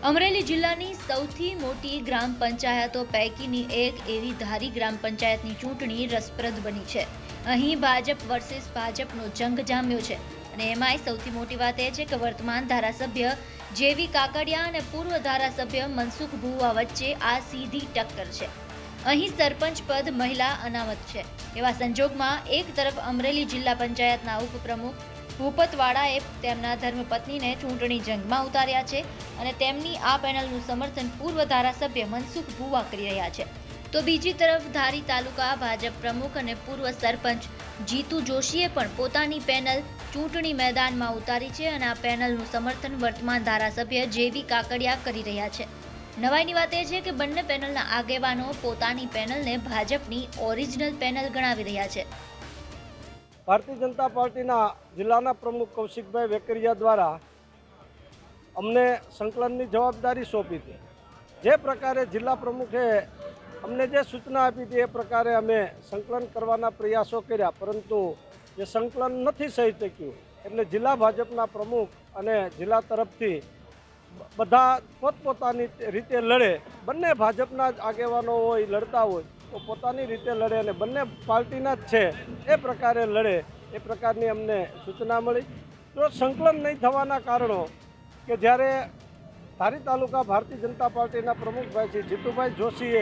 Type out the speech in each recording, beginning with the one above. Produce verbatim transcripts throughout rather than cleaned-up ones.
અમરેલી જિલ્લાની સૌથી મોટી ગ્રામ પંચાયતો પૈકીની એક એવી ધારી ગ્રામ પંચાયતની ચૂંટણી રસપ્રદ બની છે। અહીં ભાજપ વર્સિસ ભાજપનો જંગ જામ્યો છે અને એમાંય સૌથી મોટી વાત એ છે કે વર્તમાન ધારાસભ્ય જેવી કાકડિયા અને પૂર્વ ધારાસભ્ય મનસુખ ભુવા વચ્ચે આ સીધી ટક્કર છે। અહીં સરપંચ પદ મહિલા અનામત છે। એવા સંજોગમાં એક તરફ અમરેલી જિલ્લા પંચાયતના ઉપપ્રમુખ ભૂપતવાળાએ તેમના ધર્મપત્નીને ચૂંટણી જંગમાં ઉતાર્યા છે અને તેમની આ પેનલનું સમર્થન પૂર્વ ધારાસભ્ય મનસુખ ભુવા કરી રહ્યા છે। તો બીજી તરફ ધારી તાલુકા ભાજપ પ્રમુખ અને પૂર્વ સરપંચ જીતુ જોશીએ પણ પોતાની પેનલ ચૂંટણી મેદાનમાં ઉતારી છે અને આ પેનલનું સમર્થન વર્તમાન ધારાસભ્ય જેવી કાકડિયા કરી રહ્યા છે। નવાઈની વાત એ છે કે બંને પેનલના આગેવાનો પોતાની પેનલને ભાજપની ઓરિજિનલ પેનલ ગણાવી રહ્યા છે। ભારતીય જનતા પાર્ટીના જિલ્લાના પ્રમુખ કૌશિકભાઈ વેકરિયા દ્વારા અમને સંકલનની જવાબદારી સોંપી હતી। જે પ્રકારે જિલ્લા પ્રમુખે અમને જે સૂચના આપી હતી એ પ્રકારે અમે સંકલન કરવાના પ્રયાસો કર્યા, પરંતુ જે સંકલન નથી થઈ શક્યું એટલે જિલ્લા ભાજપના પ્રમુખ અને જિલ્લા તરફથી બધા પોતપોતાની રીતે લડે। બંને ભાજપના જ આગેવાનો હોય, લડતા હોય તો પોતાની રીતે લડે અને બંને પાર્ટીના જ છે એ પ્રકારે લડે, એ પ્રકારની અમને સૂચના મળી। તો સંકલન નહીં થવાના કારણો કે જ્યારે ધારી તાલુકા ભારતીય જનતા પાર્ટીના પ્રમુખભાઈ શ્રી જીતુભાઈ જોશીએ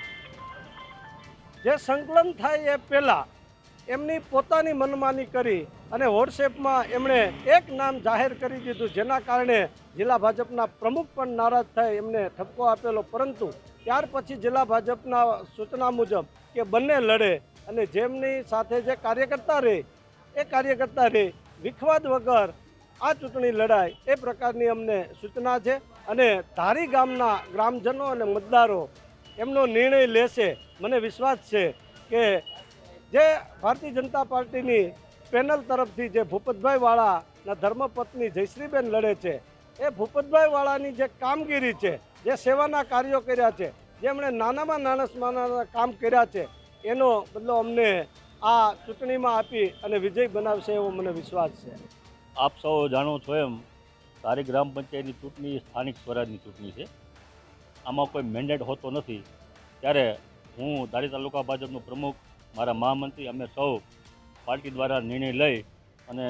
જે સંકલન થાય એ પહેલાં એમની પોતાની મનમાની કરી અને વોટ્સએપમાં એમણે એક નામ જાહેર કરી દીધું, જેના કારણે જિલ્લા ભાજપના પ્રમુખ પણ નારાજ થઈ એમને ઠપકો આપેલો। પરંતુ ત્યાર પછી જિલ્લા ભાજપના સૂચના મુજબ કે બંને લડે અને જેમની સાથે જે કાર્યકર્તા રહે એ કાર્યકર્તા રહે, વિખવાદ વગર આ ચૂંટણી લડાય એ પ્રકારની અમને સૂચના છે અને ધારી ગામના ગ્રામજનો અને મતદારો એમનો નિર્ણય લેશે। મને વિશ્વાસ છે કે જે ભારતીય જનતા પાર્ટીની પેનલ તરફથી જે ભૂપતભાઈ વાળાના ધર્મપત્ની જયશ્રીબેન લડે છે એ ભૂપતભાઈ વાળાની જે કામગીરી છે, જે સેવાના કાર્યો કર્યા છે, જેમણે નાનામાં નાના કામ કર્યા છે, એનો બદલો અમને આ ચૂંટણીમાં આપી અને વિજય બનાવશે એવો મને વિશ્વાસ છે। આપ સૌ જાણો છો એમ ધારી ગ્રામ પંચાયતની ચૂંટણી સ્થાનિક સ્વરાજની ચૂંટણી છે। આમાં કોઈ મેન્ડેટ હોતો નથી। ત્યારે હું ધારી તાલુકા ભાજપનો પ્રમુખ, મારા મહામંત્રી, અમે સૌ પાર્ટી દ્વારા નિર્ણય લઈ અને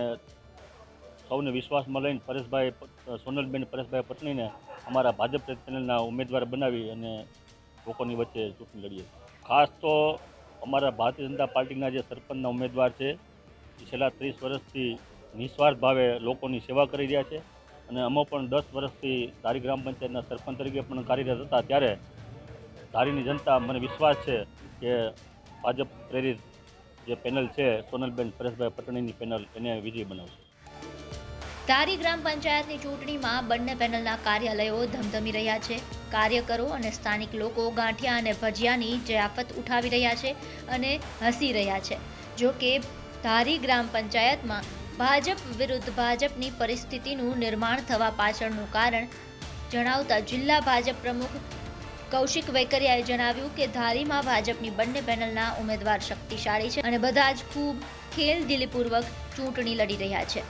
સૌને વિશ્વાસમાં લઈને પરેશભાઈ સોનલબેન પરેશભાઈ પત્નીને અમારા ભાજપ પેનલના ઉમેદવાર બનાવી અને લોકોની વચ્ચે ચૂંટણી લડીએ। ખાસ તો અમારા ભારતીય જનતા પાર્ટીના જે સરપંચના ઉમેદવાર છે એ છેલ્લા ત્રીસ વર્ષથી નિસ્વાર્થ ભાવે લોકોની સેવા કરી રહ્યા છે અને અમે પણ દસ વર્ષથી ધારી ગ્રામ પંચાયતના સરપંચ તરીકે પણ કાર્યરત હતા। ત્યારે ધારીની જનતા, મને વિશ્વાસ છે કે ભાજપ પ્રેરિત જે પેનલ છે સોનલબેન પરેશભાઈ પટણીની પેનલ એને વિજય બનાવશે। ધારી ગ્રામ પંચાયતની ચૂંટણીમાં બંને પેનલના કાર્યાલયો ધમધમી રહ્યા છે। કાર્યકરો અને સ્થાનિક લોકો ગાંઠિયા અને ભજીયાની જયાફત ઉઠાવી રહ્યા છે અને હસી રહ્યા છે। જો કે ધારી ગ્રામ પંચાયતમાં ભાજપ વિરુદ્ધ ભાજપની પરિસ્થિતિનું નિર્માણ થવા પાછળનું કારણ જણાવતા જિલ્લા ભાજપ પ્રમુખ કૌશિક વેકરિયાએ જણાવ્યું કે ધારીમાં ભાજપની બંને પેનલના ઉમેદવાર શક્તિશાળી છે અને બધા જ ખૂબ ખેલદિલીપૂર્વક ચૂંટણી લડી રહ્યા છે।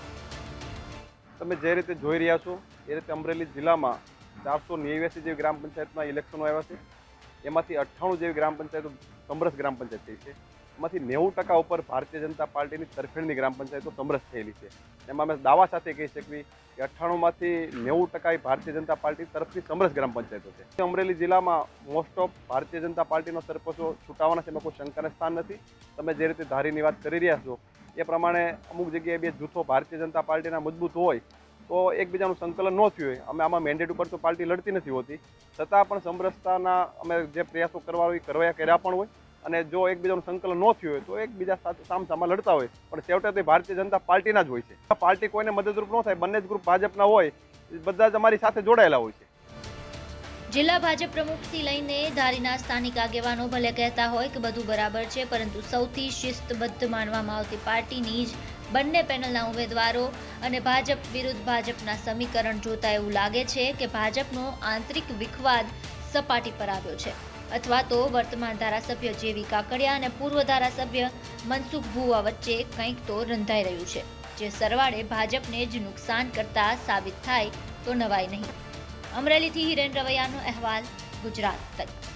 તમે જે રીતે જોઈ રહ્યા છો એ રીતે અમરેલી જિલ્લામાં ચારસો નેવ્યાસી જેવી ગ્રામ પંચાયતના ઇલેક્શનો આવ્યા છે। એમાંથી અઠ્ઠાણું જેવી ગ્રામ પંચાયતો સમરસ ગ્રામ પંચાયત થઈ છે। એમાંથી નેવું ટકા ઉપર ભારતીય જનતા પાર્ટીની તરફેણની ગ્રામ પંચાયતો સમરસ થયેલી છે। એમાં અમે દાવા સાથે કહી શકીએ કે અઠ્ઠાણુંમાંથી નેવું ટકા એ ભારતીય જનતા પાર્ટી તરફથી સમરસ ગ્રામ પંચાયતો છે। અમરેલી જિલ્લામાં મોસ્ટ ઓફ ભારતીય જનતા પાર્ટીનો સરપંચો છૂટાવાના છે, એમાં કોઈ શંકાને સ્થાન નથી। તમે જે રીતે ધારીની વાત કરી રહ્યા છો એ પ્રમાણે અમુક જગ્યાએ બે જૂથો ભારતીય જનતા પાર્ટીના મજબૂત હોય તો એકબીજાનું સંકલન ન થયું હોય। અમે આમાં મેન્ડેટ ઉપર તો પાર્ટી લડતી નથી હોતી, છતાં પણ સમરસતાના અમે જે પ્રયાસો કરવા હોય કરવા કર્યા પણ હોય અને જો એકબીજાનું સંકલન ન થયું હોય તો એકબીજા સાથે સામસામા લડતા હોય, પણ છેવટે તો ભારતીય જનતા પાર્ટીના જ હોય છે। પાર્ટી કોઈને મદદરૂપ ન થાય, બંને જ ગ્રુપ ભાજપના હોય, બધા જ અમારી સાથે જોડાયેલા હોય છે। જિલ્લા ભાજપ પ્રમુખથી લઈને ધારીના સ્થાનિક આગેવાનો ભલે કહેતા હોય કે બધું બરાબર છે, પરંતુ સૌથી શિસ્તબદ્ધ માનવામાં આવતી પાર્ટીની જ બંને પેનલના ઉમેદવારો અને ભાજપ વિરુદ્ધ ભાજપના સમીકરણ જોતા એવું લાગે છે કે ભાજપનો આંતરિક વિખવાદ સપાટી પર આવ્યો છે અથવા તો વર્તમાન ધારાસભ્ય જેવી કાકડિયા અને પૂર્વ ધારાસભ્ય મનસુખ ભુવા વચ્ચે કંઈક તો રંધાઈ રહ્યું છે, જે સરવાળે ભાજપને જ નુકસાન કરતા સાબિત થાય તો નવાઈ નહીં। અમરેલીથી હિરેન રવૈયાનો અહેવાલ, ગુજરાત તક।